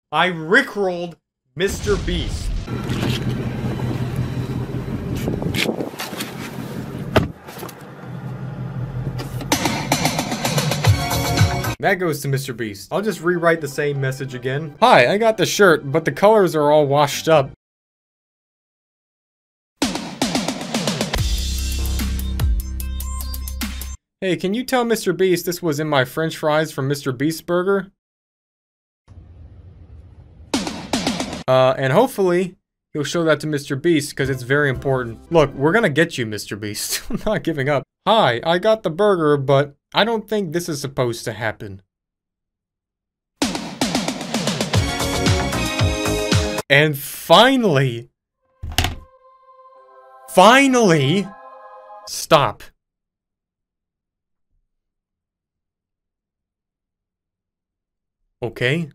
I rickrolled MrBeast. That goes to MrBeast. I'll just rewrite the same message again. Hi, I got the shirt, but the colors are all washed up. Hey, can you tell MrBeast this was in my french fries from MrBeast Burger? And hopefully, he'll show that to MrBeast, because it's very important. Look, we're gonna get you, MrBeast. I'm not giving up. Hi, I got the burger, but I don't think this is supposed to happen. And finally, stop. Okay?